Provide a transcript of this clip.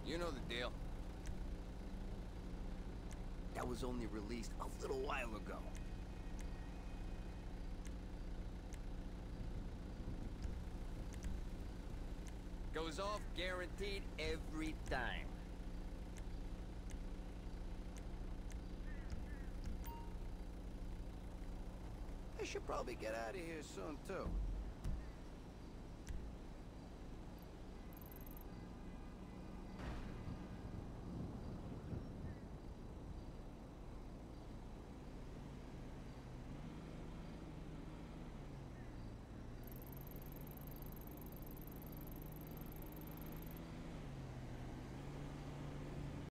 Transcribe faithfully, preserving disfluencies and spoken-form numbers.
You know the deal. That was only released a little while ago. Goes off guaranteed every time. I should probably get out of here soon, too.